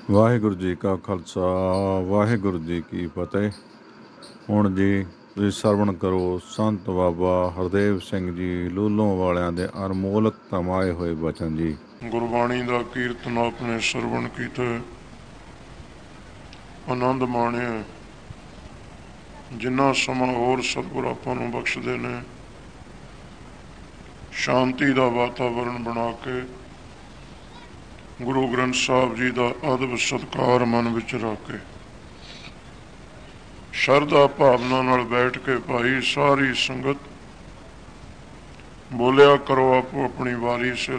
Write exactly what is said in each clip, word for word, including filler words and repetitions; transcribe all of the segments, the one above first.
ਵਾਹਿਗੁਰੂ ਜੀ ਕਾ ਖਾਲਸਾ ਵਾਹਿਗੁਰੂ ਜੀ ਕੀ ਫਤਿਹ। ਹੁਣ ਜੀ ਤੁਸੀਂ ਸਰਵਣ ਕਰੋ ਸੰਤ ਬਾਬਾ ਹਰਦੇਵ ਸਿੰਘ ਜੀ ਲੂਲੋਂ ਵਾਲਿਆਂ ਦੇ ਅਨਮੋਲਕ ਤਮਾਏ ਹੋਏ ਬਚਨ ਜੀ। ਗੁਰਬਾਣੀ ਦਾ ਕੀਰਤਨ ਆਪਣੇ ਸਰਵਣ ਕੀਤੇ, ਆਨੰਦ ਮਾਣਿਆ। ਜਿੰਨਾ ਸਮਾਂ ਹੋਰ ਸਤਿਗੁਰ ਆਪਾਂ ਨੂੰ ਬਖਸ਼ਦੇ ਨੇ, ਸ਼ਾਂਤੀ ਦਾ ਵਾਤਾਵਰਨ ਬਣਾ ਕੇ ਗੁਰੂ ਗ੍ਰੰਥ ਸਾਹਿਬ ਜੀ ਦਾ ਅਦਬ ਸਤਿਕਾਰ ਮਨ ਵਿੱਚ ਰੱਖ ਕੇ ਸ਼ਰਧਾ ਭਾਵਨਾ ਨਾਲ ਬੈਠ ਕੇ ਭਾਈ ਸਾਰੀ ਸੰਗਤ ਬੋਲਿਆ ਕਰੋ, ਆਪੋ ਆਪਣੀ ਵਾਰੀ ਸਿਰ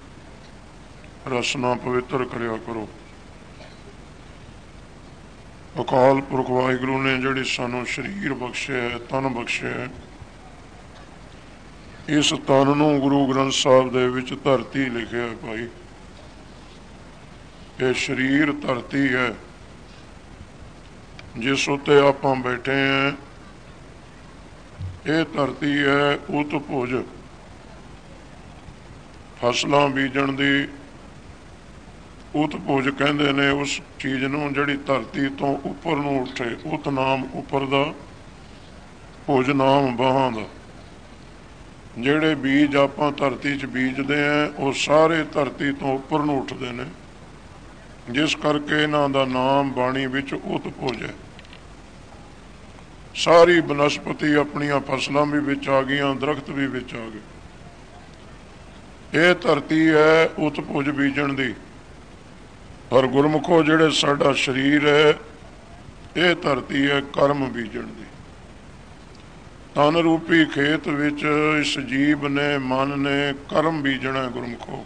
ਰਸਨਾ ਪਵਿੱਤਰ ਕਰਿਆ ਕਰੋ। ਅਕਾਲ ਪੁਰਖ ਵਾਹਿਗੁਰੂ ਨੇ ਜਿਹੜੀ ਸਾਨੂੰ ਸਰੀਰ ਬਖਸ਼ਿਆ ਹੈ, ਤਨ ਬਖਸ਼ਿਆ ਹੈ, ਇਸ ਤਨ ਨੂੰ ਗੁਰੂ ਗ੍ਰੰਥ ਸਾਹਿਬ ਦੇ ਵਿੱਚ ਧਰਤੀ ਲਿਖਿਆ ਹੈ। ਭਾਈ ਇਹ ਸਰੀਰ ਧਰਤੀ ਹੈ ਜਿਸ ਉੱਤੇ ਆਪਾਂ ਬੈਠੇ ਹਾਂ। ਇਹ ਧਰਤੀ ਹੈ ਉਤ ਭੁਜ, ਫਸਲਾਂ ਬੀਜਣ ਦੀ ਉਤ ਭੁਜ ਕਹਿੰਦੇ ਨੇ ਉਸ ਚੀਜ਼ ਨੂੰ ਜਿਹੜੀ ਧਰਤੀ ਤੋਂ ਉੱਪਰ ਨੂੰ ਉੱਠੇ। ਉਤ ਨਾਮ ਉੱਪਰ ਦਾ, ਭੁਜ ਨਾਮ ਬਾਹਾਂ ਦਾ। ਜਿਹੜੇ ਬੀਜ ਆਪਾਂ ਧਰਤੀ 'ਚ ਬੀਜਦੇ ਹਾਂ ਉਹ ਸਾਰੇ ਧਰਤੀ ਤੋਂ ਉੱਪਰ ਨੂੰ ਉੱਠਦੇ ਨੇ, ਜਿਸ ਕਰਕੇ ਇਹਨਾਂ ਦਾ ਨਾਮ ਬਾਣੀ ਵਿੱਚ ਉਤ ਭੁਜ ਹੈ। ਸਾਰੀ ਬਨਸਪਤੀ ਆਪਣੀਆਂ ਫਸਲਾਂ ਵੀ ਵਿੱਚ ਆ ਗਈਆਂ, ਦਰਖਤ ਵੀ ਵਿੱਚ ਆ ਗਏ। ਇਹ ਧਰਤੀ ਹੈ ਉਤ ਭੁਜ ਬੀਜਣ ਦੀ। ਪਰ ਗੁਰਮੁਖੋ ਜਿਹੜੇ ਸਾਡਾ ਸਰੀਰ ਹੈ, ਇਹ ਧਰਤੀ ਹੈ ਕਰਮ ਬੀਜਣ ਦੀ। ਤਨ ਰੂਪੀ ਖੇਤ ਵਿੱਚ ਇਸ ਜੀਵ ਨੇ, ਮਨ ਨੇ ਕਰਮ ਬੀਜਣਾ। ਗੁਰਮੁਖੋ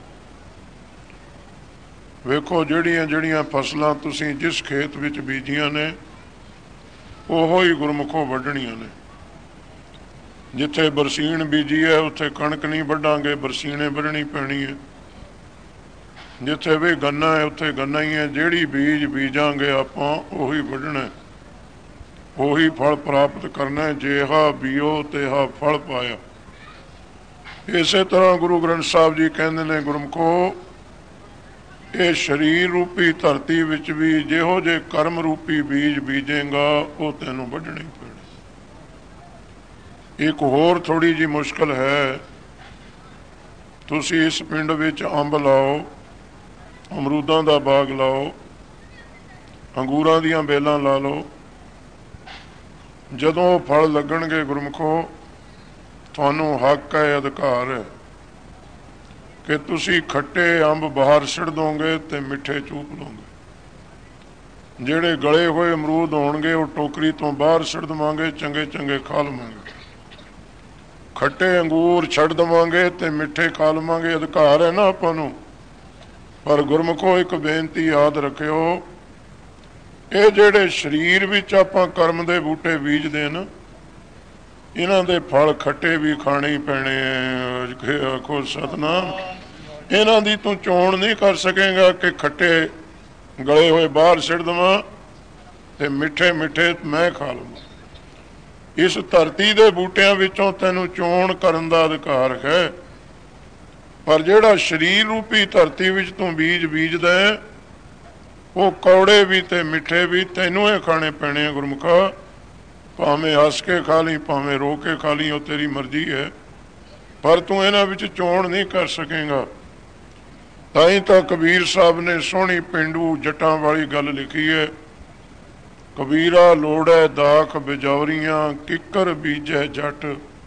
ਵੇਖੋ, ਜਿਹੜੀਆਂ ਜਿਹੜੀਆਂ ਫਸਲਾਂ ਤੁਸੀਂ ਜਿਸ ਖੇਤ ਵਿੱਚ ਬੀਜੀਆਂ ਨੇ ਉਹੋ ਹੀ ਗੁਰਮੁਖੋ ਵੱਢਣੀਆਂ ਨੇ। ਜਿੱਥੇ ਬਰਸੀਨ ਬੀਜੀ ਹੈ ਉੱਥੇ ਕਣਕ ਨਹੀਂ ਵੱਢਾਂਗੇ, ਬਰਸੀਨੇ ਵੱਢਣੀ ਪੈਣੀ ਹੈ। ਜਿੱਥੇ ਵੀ ਗੰਨਾ ਹੈ ਉੱਥੇ ਗੰਨਾ ਹੀ ਹੈ। ਜਿਹੜੀ ਬੀਜ ਬੀਜਾਂਗੇ ਆਪਾਂ ਉਹੀ ਵੱਢਣਾ, ਉਹੀ ਫਲ ਪ੍ਰਾਪਤ ਕਰਨਾ। ਜਿਹਾ ਬੀਓ ਤਿਹਾ ਫਲ ਪਾਇਆ। ਇਸੇ ਤਰ੍ਹਾਂ ਗੁਰੂ ਗ੍ਰੰਥ ਸਾਹਿਬ ਜੀ ਕਹਿੰਦੇ ਨੇ, ਗੁਰਮੁਖੋ ਇਹ ਸਰੀਰ ਰੂਪੀ ਧਰਤੀ ਵਿੱਚ ਵੀ ਜਿਹੋ ਜਿਹੇ ਕਰਮ ਰੂਪੀ ਬੀਜ ਬੀਜੇਗਾ ਉਹ ਤੈਨੂੰ ਵੱਢਣੇ ਪੈਣੇ। ਇੱਕ ਹੋਰ ਥੋੜ੍ਹੀ ਜਿਹੀ ਮੁਸ਼ਕਲ ਹੈ। ਤੁਸੀਂ ਇਸ ਪਿੰਡ ਵਿੱਚ ਅੰਬ ਲਾਓ, ਅਮਰੂਦਾਂ ਦਾ ਬਾਗ ਲਾਓ, ਅੰਗੂਰਾਂ ਦੀਆਂ ਬੇਲਾਂ ਲਾ ਲਓ। ਜਦੋਂ ਫਲ ਲੱਗਣਗੇ ਗੁਰਮੁਖੋ ਤੁਹਾਨੂੰ ਹੱਕ ਹੈ, ਅਧਿਕਾਰ ਹੈ ਕਿ ਤੁਸੀਂ ਖੱਟੇ ਅੰਬ ਬਾਹਰ ਸਿੱਟ ਦੋਗੇ ਤੇ ਮਿੱਠੇ ਚੂਪ ਲਓਗੇ। ਜਿਹੜੇ ਗਲੇ ਹੋਏ ਅਮਰੂਦ ਹੋਣਗੇ ਉਹ ਟੋਕਰੀ ਤੋਂ ਬਾਹਰ ਸਿੱਟ ਦੇਵਾਂਗੇ, ਚੰਗੇ ਚੰਗੇ ਖਾ ਲਵਾਂਗੇ। ਖੱਟੇ ਅੰਗੂਰ ਛੱਡ ਦੇਵਾਂਗੇ ਤੇ ਮਿੱਠੇ ਖਾ ਲਵਾਂਗੇ। ਅਧਿਕਾਰ ਹੈ ਨਾ ਆਪਾਂ ਨੂੰ। ਪਰ ਗੁਰਮੁਖੋ ਇੱਕ ਬੇਨਤੀ ਯਾਦ ਰੱਖਿਓ, ਇਹ ਜਿਹੜੇ ਸਰੀਰ ਵਿੱਚ ਆਪਾਂ ਕਰਮ ਦੇ ਬੂਟੇ ਬੀਜਦੇ ਨਾ, ਇਹਨਾਂ ਦੇ ਫਲ ਖੱਟੇ ਵੀ ਖਾਣੇ ਹੀ ਪੈਣੇ। ਆਖੋ ਸਤਿਨਾਮ। ਇਹਨਾਂ ਦੀ ਤੂੰ ਚੋਣ ਨਹੀਂ ਕਰ ਸਕੇਗਾ ਕਿ ਖੱਟੇ ਗਲੇ ਹੋਏ ਬਾਹਰ ਸਿੱਟ ਦੇਵਾਂ ਤੇ ਮਿੱਠੇ ਮਿੱਠੇ ਮੈਂ ਖਾ ਲਵਾਂ। ਇਸ ਧਰਤੀ ਦੇ ਬੂਟਿਆਂ ਵਿੱਚੋਂ ਤੈਨੂੰ ਚੋਣ ਕਰਨ ਦਾ ਅਧਿਕਾਰ ਹੈ। ਪਰ ਜਿਹੜਾ ਸਰੀਰ ਰੂਪੀ ਧਰਤੀ ਵਿੱਚ ਤੂੰ ਬੀਜ ਬੀਜਦਾ ਉਹ ਕੌੜੇ ਵੀ ਤੇ ਮਿੱਠੇ ਵੀ ਤੈਨੂੰ ਇਹ ਖਾਣੇ ਪੈਣੇ ਆ। ਗੁਰਮੁਖਾ ਭਾਵੇਂ ਹੱਸ ਕੇ ਖਾ ਲਈ, ਭਾਵੇਂ ਰੋ ਕੇ ਖਾ ਲਈ, ਉਹ ਤੇਰੀ ਮਰਜ਼ੀ ਹੈ। ਪਰ ਤੂੰ ਇਹਨਾਂ ਵਿੱਚ ਚੋਣ ਨਹੀਂ ਕਰ ਸਕੇਗਾ। ਤਾਂ ਹੀ ਤਾਂ ਕਬੀਰ ਸਾਹਿਬ ਨੇ ਸੋਹਣੀ ਪੇਂਡੂ ਜੱਟਾਂ ਵਾਲੀ ਗੱਲ ਲਿਖੀ ਹੈ। ਕਬੀਰਾ ਲੋੜੈ ਦਾਖ ਬਿਜੌਰੀਆਂ, ਕਿੱਕਰ ਬੀਜੈ ਜੱਟ।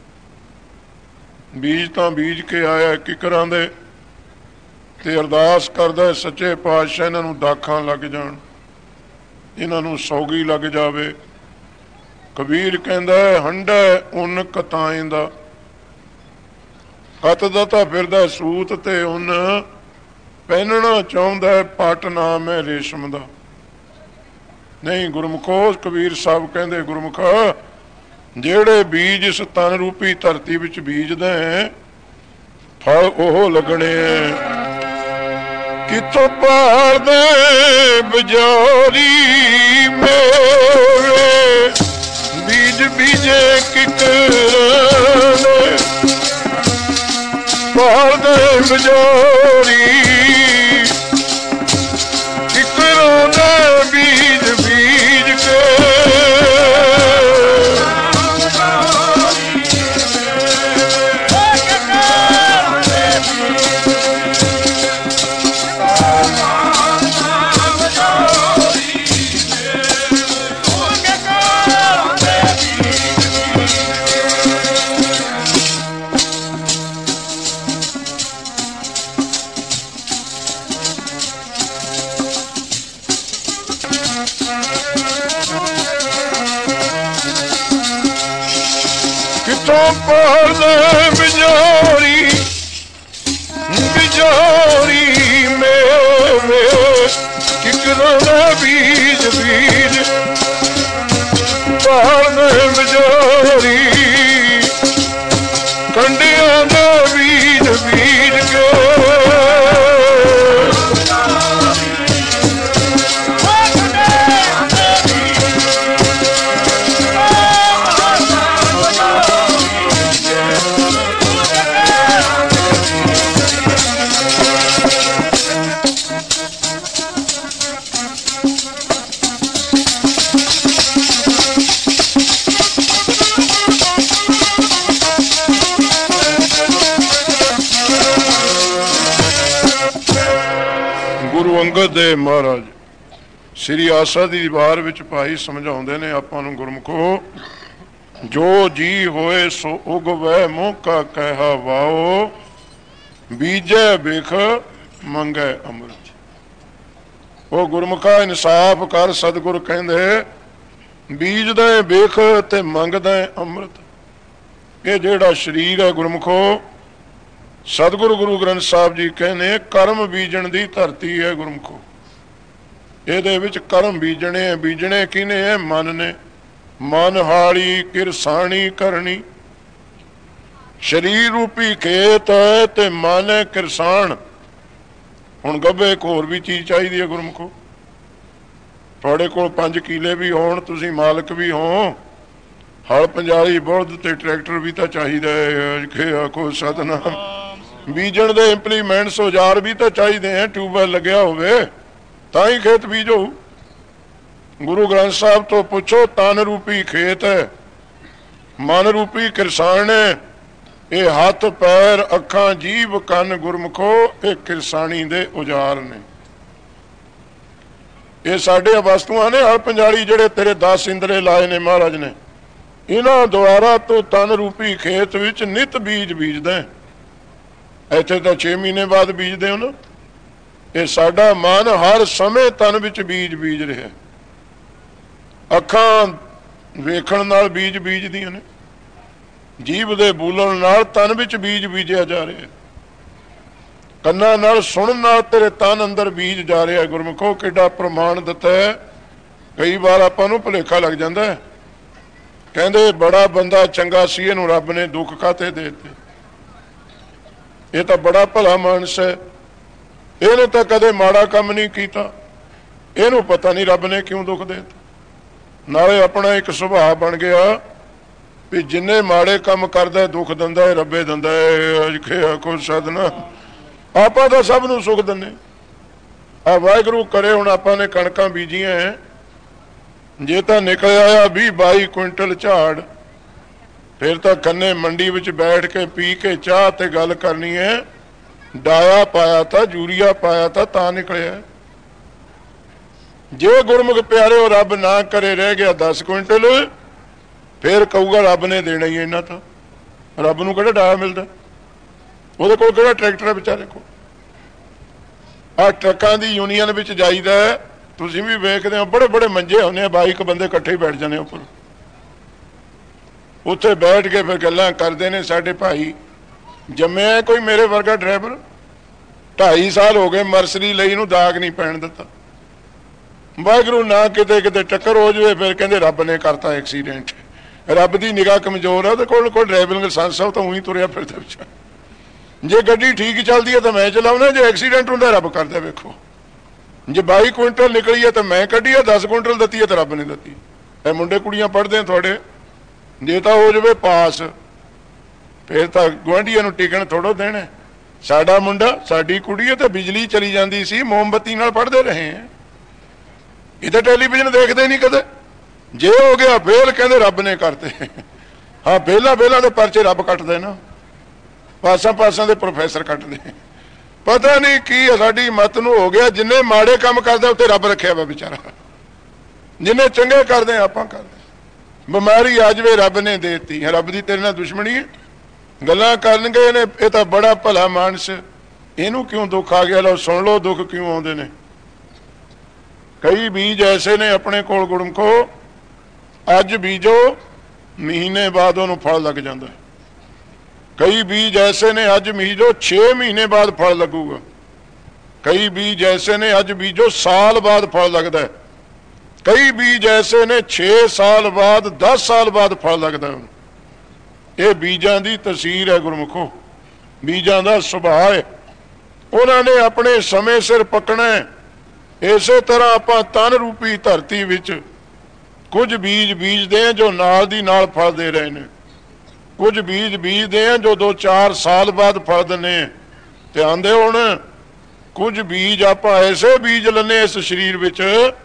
ਬੀਜ ਤਾਂ ਬੀਜ ਕੇ ਆਇਆ ਕਿੱਕਰਾਂ ਦੇ, ਤੇ ਅਰਦਾਸ ਕਰਦਾ ਸੱਚੇ ਪਾਤਸ਼ਾਹ ਇਹਨਾਂ ਨੂੰ ਦਾਖਾਂ ਲੱਗ ਜਾਣ, ਇਹਨਾਂ ਨੂੰ ਸੌਗੀ ਲੱਗ ਜਾਵੇ। ਕਬੀਰ ਕਹਿੰਦਾ ਹੰਡਾ ਉੱਨ ਕਤਾਏ ਦਾ, ਕਤ ਦਾ ਤਾਂ ਫਿਰਦਾ ਸੂਤ ਤੇ ਉੱਨ ਪਹਿਨਣਾ ਚਾਹੁੰਦਾ ਪੱਟ ਨਾਮ ਹੈ ਰੇਸ਼ਮ ਦਾ। ਨਹੀਂ ਗੁਰਮੁਖੋ, ਕਬੀਰ ਸਾਹਿਬ ਕਹਿੰਦੇ ਗੁਰਮੁਖਾ ਜਿਹੜੇ ਬੀਜ ਇਸ ਤਨ ਰੂਪੀ ਧਰਤੀ ਵਿੱਚ ਬੀਜਦੇ ਫਲ ਉਹ ਲੱਗਣੇ। ਕਿੱਥੋਂ ਭਾਲਦੇ ਬਜੌਰੀ ਮੇਰੇ, ਬੀਜ ਬੀਜੇ ਕਿੱਕਰਾਂ ਨੇ, ਭਾਲਦੇ ਬਜੌਰੀ ਕਿੱਕਰਾਂ पाले बिजोरी बिजोरी मेरे किकरों बीज बीज पाले बिजोरी कंडिया दे बीज बीज के ਅੰਗਦ ਦੇ ਮਹਾਰਾਜ ਸ੍ਰੀ ਆਸਾ ਦੀ ਵਾਰ ਵਿੱਚ ਭਾਈ ਸਮਝਾਉਂਦੇ ਨੇ ਆਪਾਂ ਨੂੰ, ਗੁਰਮੁਖੋ ਜੋ ਜੀ ਹੋਏ ਸੋ ਉਗਵੈ ਮੋਕਾ ਕਹਿਆ ਵਾਓ ਬੀਜੈ ਬਿਖ ਮੰਗੈ ਅੰਮ੍ਰਿਤ। ਉਹ ਗੁਰਮੁਖਾ ਇਨਸਾਫ ਕਰ, ਸਤਿਗੁਰ ਕਹਿੰਦੇ ਬੀਜਦਾ ਬਿਖ ਤੇ ਮੰਗਦਾ ਅੰਮ੍ਰਿਤ। ਇਹ ਜਿਹੜਾ ਸਰੀਰ ਹੈ ਗੁਰਮੁਖੋ, ਸਤਿਗੁਰੂ ਗੁਰੂ ਗ੍ਰੰਥ ਸਾਹਿਬ ਜੀ ਕਹਿੰਦੇ ਕਰਮ ਬੀਜਣ ਦੀ ਧਰਤੀ ਹੈ ਗੁਰਮੁਖੋ। ਇਹਦੇ ਵਿੱਚ ਕਰਮ ਬੀਜਣੇ ਹੈ। ਬੀਜਣੇ ਕਿਹਨੇ ਹੈ? ਮਨ ਨੇ। ਮਨ ਹਾਲੀ ਕਿਰਸਾਣੀ ਕਰਨੀ। ਸਰੀਰ ਰੂਪੀ ਖੇਤ ਹੈ ਤੇ ਮਨ ਹੈ ਕਿਰਸਾਨ। ਹੁਣ ਗੱਭੇ ਇੱਕ ਹੋਰ ਵੀ ਚੀਜ਼ ਚਾਹੀਦੀ ਹੈ ਗੁਰਮੁਖੋ। ਤੁਹਾਡੇ ਕੋਲ ਪੰਜ ਕਿੱਲੇ ਵੀ ਹੋਣ, ਤੁਸੀਂ ਮਾਲਕ ਵੀ ਹੋ, ਹਲ ਪੰਜਾਲੀ ਬੁਰਦ ਤੇ ਟਰੈਕਟਰ ਵੀ ਤਾਂ ਚਾਹੀਦਾ ਹੈ। ਆਖੋ ਸਤਿਨਾਮ। ਬੀਜਣ ਦੇ ਇੰਪਲੀਮੈਂਟਸ ਔਜ਼ਾਰ ਵੀ ਤਾਂ ਚਾਹੀਦੇ ਹੈ। ਟਿਊਬਵੈਲ ਲੱਗਿਆ ਹੋਵੇ ਤਾਂ ਹੀ ਖੇਤ ਬੀਜੋ। ਗੁਰੂ ਗ੍ਰੰਥ ਸਾਹਿਬ ਤੋਂ ਪੁੱਛੋ, ਤਨ ਰੂਪੀ ਖੇਤ ਹੈ, ਮਨ ਰੂਪੀ ਕਿਰਸਾਨ ਹੈ। ਇਹ ਹੱਥ ਪੈਰ ਅੱਖਾਂ ਜੀਭ ਕੰਨ ਗੁਰਮੁਖੋ ਇਹ ਕਿਰਸਾਨੀ ਦੇ ਔਜ਼ਾਰ ਨੇ। ਇਹ ਸਾਡੇ ਵਸਤੂਆਂ ਨੇ ਹਲ ਪੰਜਾਲੀ ਜਿਹੜੇ ਤੇਰੇ ਦਸ ਇੰਦਰੇ ਲਾਏ ਨੇ ਮਹਾਰਾਜ ਨੇ। ਇਹਨਾਂ ਦੁਆਰਾ ਤੋਂ ਤਨ ਰੂਪੀ ਖੇਤ ਵਿੱਚ ਨਿਤ ਬੀਜ ਬੀਜਦਾ। ਇੱਥੇ ਤਾਂ ਛੇ ਮਹੀਨੇ ਬਾਅਦ ਬੀਜਦੇ ਹੋ ਨਾ। ਇਹ ਸਾਡਾ ਮਨ ਹਰ ਸਮੇਂ ਤਨ ਵਿੱਚ ਬੀਜ ਬੀਜ ਰਿਹਾ। ਅੱਖਾਂ ਵੇਖਣ ਨਾਲ ਬੀਜ ਬੀਜਦੀਆਂ ਨੇ, ਜੀਭ ਦੇ ਬੋਲਣ ਨਾਲ ਤਨ ਵਿੱਚ ਬੀਜ ਬੀਜਿਆ ਜਾ ਰਿਹਾ। ਕੰਨਾਂ ਨਾਲ ਸੁਣਨ ਨਾਲ ਤੇਰੇ ਤਨ ਅੰਦਰ ਬੀਜ ਜਾ ਰਿਹਾ। ਗੁਰਮੁਖੋ ਕਿੱਡਾ ਪ੍ਰਮਾਣ ਦਿੱਤਾ ਹੈ। ਕਈ ਵਾਰ ਆਪਾਂ ਨੂੰ ਭੁਲੇਖਾ ਲੱਗ ਜਾਂਦਾ ਹੈ। ਕਹਿੰਦੇ ਬੜਾ ਬੰਦਾ ਚੰਗਾ ਸੀ, ਇਹਨੂੰ ਰੱਬ ਨੇ ਦੁੱਖ ਕਾਤੇ ਦੇ ਦਿੱਤੇ। ਇਹ ਤਾਂ ਬੜਾ ਭਲਾ ਮਾਨਸ ਹੈ, ਇਹਨੇ ਤਾਂ ਕਦੇ ਮਾੜਾ ਕੰਮ ਨਹੀਂ ਕੀਤਾ, ਇਹਨੂੰ ਪਤਾ ਨਹੀਂ ਰੱਬ ਨੇ ਕਿਉਂ ਦੁੱਖ ਦੇ ਦਿੱਤਾ। ਨਾਲੇ ਆਪਣਾ ਇੱਕ ਸੁਭਾਅ ਬਣ ਗਿਆ ਵੀ ਜਿੰਨੇ ਮਾੜੇ ਕੰਮ ਕਰਦਾ ਦੁੱਖ ਦਿੰਦਾ ਹੈ ਰੱਬੇ ਦਿੰਦਾ ਹੈ। ਆਖੋ ਸਤਿਨਾਮ। ਆਪਾਂ ਤਾਂ ਸਭ ਨੂੰ ਸੁੱਖ ਦਿੰਦੇ। ਆ ਵਾਹਿਗੁਰੂ ਕਰੇ ਹੁਣ ਆਪਾਂ ਨੇ ਕਣਕਾਂ ਬੀਜੀਆਂ, ਜੇ ਤਾਂ ਨਿਕਲ ਆਇਆ ਵੀਹ ਬਾਈ ਕੁਇੰਟਲ ਝਾੜ, ਫਿਰ ਤਾਂ ਖੰਨੇ ਮੰਡੀ ਵਿੱਚ ਬੈਠ ਕੇ ਪੀ ਕੇ ਚਾਹ ਤੇ ਗੱਲ ਕਰਨੀ ਹੈ। ਡਾਇਆ ਪਾਇਆ ਤਾਂ ਯੂਰੀਆ ਪਾਇਆ ਤਾਂ ਤਾਂ ਨਿਕਲਿਆ। ਜੇ ਗੁਰਮੁਖ ਪਿਆਰਿਓ ਰੱਬ ਨਾ ਕਰੇ ਰਹਿ ਗਿਆ ਦਸ ਕੁਇੰਟਲ, ਫਿਰ ਕਹੂਗਾ ਰੱਬ ਨੇ ਦੇਣਾ ਹੀ ਇਹਨਾਂ ਤਾਂ। ਰੱਬ ਨੂੰ ਕਿਹੜਾ ਡਾਇਆ ਮਿਲਦਾ? ਉਹਦੇ ਕੋਲ ਕਿਹੜਾ ਟਰੈਕਟਰ ਹੈ ਵਿਚਾਰੇ ਕੋਲ? ਆਹ ਟਰੱਕਾਂ ਦੀ ਯੂਨੀਅਨ ਵਿੱਚ ਜਾਈਦਾ, ਤੁਸੀਂ ਵੀ ਵੇਖਦੇ ਹੋ, ਬੜੇ ਬੜੇ ਮੰਜੇ ਹੁੰਦੇ ਆ, ਬਾਈਕ ਬੰਦੇ ਇਕੱਠੇ ਹੀ ਬੈਠ ਜਾਂਦੇ ਉੱਪਰ। ਉੱਥੇ ਬੈਠ ਕੇ ਫਿਰ ਗੱਲਾਂ ਕਰਦੇ ਨੇ। ਸਾਡੇ ਭਾਈ ਜੰਮਿਆ ਕੋਈ ਮੇਰੇ ਵਰਗਾ ਡਰਾਈਵਰ, ਢਾਈ ਸਾਲ ਹੋ ਗਏ ਮਰਸਰੀ ਲਈ ਨੂੰ ਦਾਗ ਨਹੀਂ ਪੈਣ ਦਿੱਤਾ। ਵਾਹਿਗੁਰੂ ਨਾ ਕਿਤੇ ਕਿਤੇ ਟੱਕਰ ਹੋ ਜਾਵੇ ਫਿਰ ਕਹਿੰਦੇ ਰੱਬ ਨੇ ਕਰਤਾ ਐਕਸੀਡੈਂਟ। ਰੱਬ ਦੀ ਨਿਗਾਹ ਕਮਜ਼ੋਰ ਆ। ਉਹਦੇ ਕੋਲ ਕੋਈ ਡਰਾਈਵਿੰਗ ਲਾਇਸੈਂਸ ਆ, ਤਾਂ ਉਹੀ ਤੁਰਿਆ ਫਿਰਦਾ ਵਿੱਚ। ਜੇ ਗੱਡੀ ਠੀਕ ਚੱਲਦੀ ਹੈ ਤਾਂ ਮੈਂ ਚਲਾਉਣਾ, ਜੇ ਐਕਸੀਡੈਂਟ ਹੁੰਦਾ ਰੱਬ ਕਰਦਾ। ਵੇਖੋ ਜੇ ਬਾਈ ਕੁਇੰਟਲ ਨਿਕਲੀ ਹੈ ਤਾਂ ਮੈਂ ਕੱਢੀ ਆ, ਦਸ ਕੁਇੰਟਲ ਦਿੱਤੀ ਹੈ ਤਾਂ ਰੱਬ ਨੇ ਦਿੱਤੀ। ਇਹ ਮੁੰਡੇ ਕੁੜੀਆਂ ਪੜ੍ਹਦੇ ਆ ਤੁਹਾਡੇ, ਜੇ ਤਾਂ ਹੋ ਜਾਵੇ ਪਾਸ ਫਿਰ ਤਾਂ ਗੁਆਂਢੀਆਂ ਨੂੰ ਟਿਕਣ ਥੋੜੋ ਦੇਣਾ। ਸਾਡਾ ਮੁੰਡਾ ਸਾਡੀ ਕੁੜੀ ਹੈ ਤਾਂ ਬਿਜਲੀ ਚਲੀ ਜਾਂਦੀ ਸੀ, ਮੋਮਬੱਤੀ ਨਾਲ ਪੜ੍ਹਦੇ ਰਹੇ ਆ। ਇਹ ਤਾਂ ਟੈਲੀਵਿਜ਼ਨ ਦੇਖਦੇ ਨਹੀਂ ਕਦੇ। ਜੇ ਹੋ ਗਿਆ ਫੇਲ ਕਹਿੰਦੇ ਰੱਬ ਨੇ ਕਰਤੇ। ਹਾਂ ਫੇਲਾਂ ਫੇਲਾਂ ਦੇ ਪਰਚੇ ਰੱਬ ਕੱਟਦੇ ਨਾ, ਪਾਸਾਂ ਪਾਸਾਂ ਦੇ ਪ੍ਰੋਫੈਸਰ ਕੱਟਦੇ। ਪਤਾ ਨਹੀਂ ਕੀ ਸਾਡੀ ਮੱਤ ਨੂੰ ਹੋ ਗਿਆ। ਜਿੰਨੇ ਮਾੜੇ ਕੰਮ ਕਰਦਾ ਉੱਤੇ ਰੱਬ ਰੱਖਿਆ ਵਾ ਵਿਚਾਰਾ, ਜਿੰਨੇ ਚੰਗੇ ਕਰਦੇ ਆਪਾਂ ਕਰਦੇ। ਬਿਮਾਰੀ ਆ ਜਾਵੇ ਰੱਬ ਨੇ ਦੇ ਦਿੱਤੀ, ਰੱਬ ਦੀ ਤੇਰੇ ਨਾਲ ਦੁਸ਼ਮਣੀ ਹੈ। ਗੱਲਾਂ ਕਰਨਗੇ ਨੇ ਇਹ ਤਾਂ ਬੜਾ ਭਲਾ ਮਾਨਸ, ਇਹਨੂੰ ਕਿਉਂ ਦੁੱਖ ਆ ਗਿਆ? ਲਓ ਸੁਣ ਲਓ ਦੁੱਖ ਕਿਉਂ ਆਉਂਦੇ ਨੇ। ਕਈ ਬੀਜ ਐਸੇ ਨੇ ਆਪਣੇ ਕੋਲ ਗੁਰਮੁਖੋ, ਅੱਜ ਬੀਜੋ ਮਹੀਨੇ ਬਾਅਦ ਉਹਨੂੰ ਫਲ ਲੱਗ ਜਾਂਦਾ। कई बीज ऐसे ने अज बीजो छे महीने बाद फल लगूगा, कई बीज ऐसे ने अज बीजो साल बाद फल लगता है, कई बीज ऐसे ने छे साल बाद दस साल बाद फल लगता है। ये बीजां दी तसीर है गुरमुखो, बीजां दा सुभाव है, उन्होंने अपने समय सिर पकना है। इस तरह आपां तन रूपी धरती विच कुछ बीज बीजते हैं जो नाल दी नाल फल दे रहे हैं, कुछ बीज बीजते हैं जो दो चार साल बाद फल देने। ते आंदे हुण कुछ बीज आपां ऐसे बीज लने इस शरीर विच,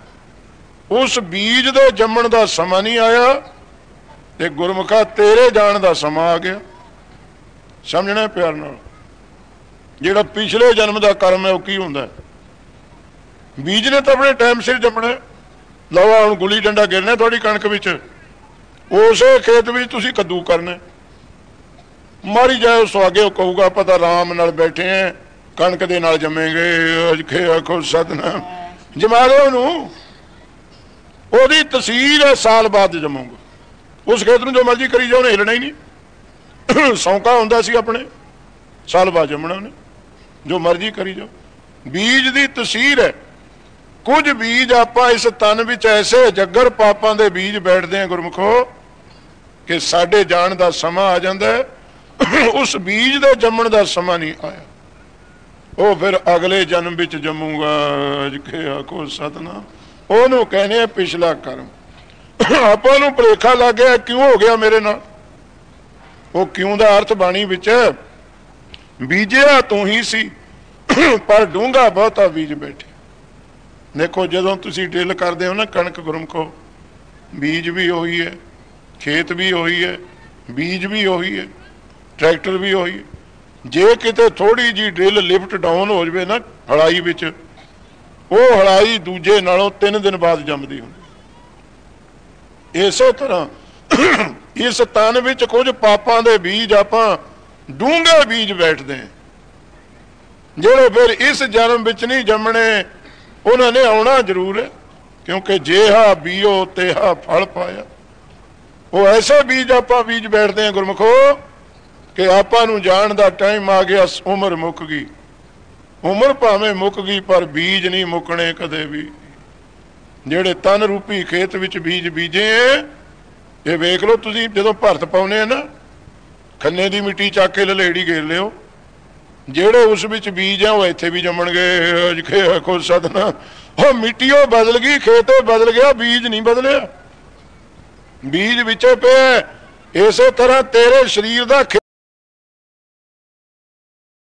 उस बीज दे जम्मण दा समा नहीं आया ते गुरमुखा तेरे जाण दा समा आ गया। समझना प्यार नाल, जिहड़ा पिछले जन्म दा कर्म है वह की हुंदा है। बीज ने तो अपने टाइम सिर जमना। लो हुण गुली डंडा गिरना थोड़ी कणक विच, उस खेत में तुसीं कद्दू करना, मारी जाए उस अगे कहूगा पता आराम नाल बैठे हैं कणक दे नाल जमेंगे, अखे आखो सतनाम, जमा दो उहनूं, ओहदी तसीर है साल बाद जमूंगा। उस खेत में जो मर्जी करी जाओ उन्हें हिलना ही नहीं, सौंका हुंदा सी अपने, साल बाद जमना उन्हें, जो मर्जी करी जाओ। बीज की तसीर है। कुछ बीज आपां इस तन विच ऐसे जग्गर पापां दे बीज बैठते हैं गुरमुखो कि साडे जाण दा समा आ जांदा है, उस बीज दे जम्मण दा समा नहीं आया, वो फिर अगले जन्म विच जमूंगा। अजके आखो सतनाम, ओनू कहने पिछला कर्म। आपां नूं भुलेखा लग गया क्यों हो गया मेरे नाल, वो क्यों दा अर्थ बाणी विच बीजिया तू ही सी पर डूंगा बहुता बीज बैठे। देखो जदों तुसीं ड्रिल करदे हो ना कणक गुरमुखो, बीज भी उही है, खेत भी उही है, बीज भी उही है, ट्रैक्टर भी उही है। जे किते थोड़ी जी ड्रिल लिफ्ट डाउन हो जाए ना हड़ाई विच, वो हड़ाई दूजे नालों तीन दिन बाद जमदी हुंदी। इसे तरह इस तन विच कुछ पापां दे बीज आपां डूंगे बीज बैठते हैं, ਜਿਹੜੇ फिर इस जन्म विच नहीं जमने, उन्होंने आना जरूर है, क्योंकि जेहा बीओ तेहा फल पाया। वो ऐसे बीज आपां बीज बैठते हैं गुरमुखो कि आपां नूं जाण दा टाइम आ गया, उम्र मुक गई। उम्र भावें मुक गई पर बीज नहीं मुकने कदे भी। ਜਿਹੜੇ तन रूपी खेत विच बीज बीजे ये वेख लो तुसीं, जदों भरत पाउने ना खन्ने की मिट्टी चक के ललेड़ी घेर लिओ, ਜਿਹੜੇ उस विच बीज है वो इत्थे भी जमणगे। अजखे आखो सतनाम, वो मिट्टी वो बदल गई, खेत बदल गया, बीज नहीं बदलिया, बीज विचे पे। इस तरह तेरे शरीर का